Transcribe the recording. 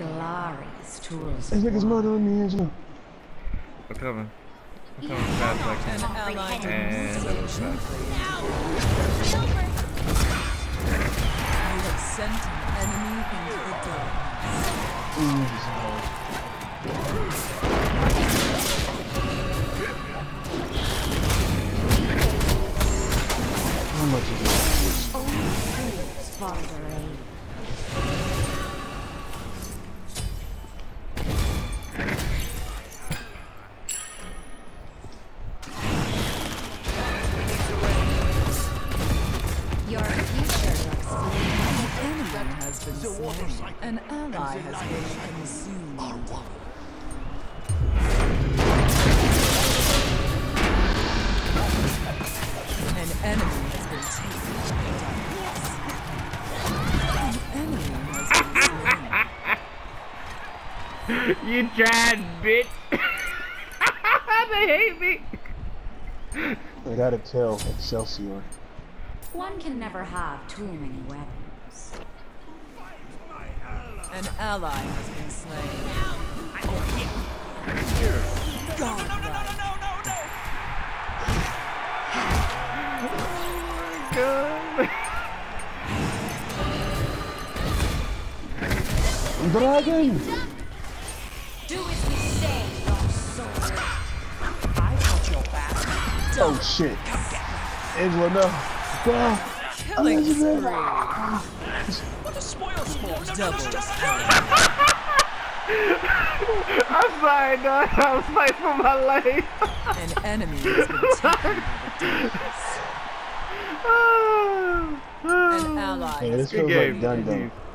glorious tools. This nigga's murdering me, Angela. I'm coming. I'm coming fast as I can. And that was fast. You have sent an enemy into the darkness. Ooh, this is hard. How much is this? Only fools follow their aim. Your future looks bleak. An enemy has been slain. An ally has been consumed. An enemy has been taken to the darkness. An enemy has been slain. You tried, bitch. They hate me. I gotta tell Excelsior. One can never have too many weapons. An ally has been slain. God, Dragon! Do as we say, your soldier. I got your back. Oh shit. Angela, no. Bro. Killing spree. What a spoil sport. Double. I'm sorry, dog. I was fighting for my life. An enemy has been taken by the darkness. An ally Hey, has this Good feels game. like Gundam.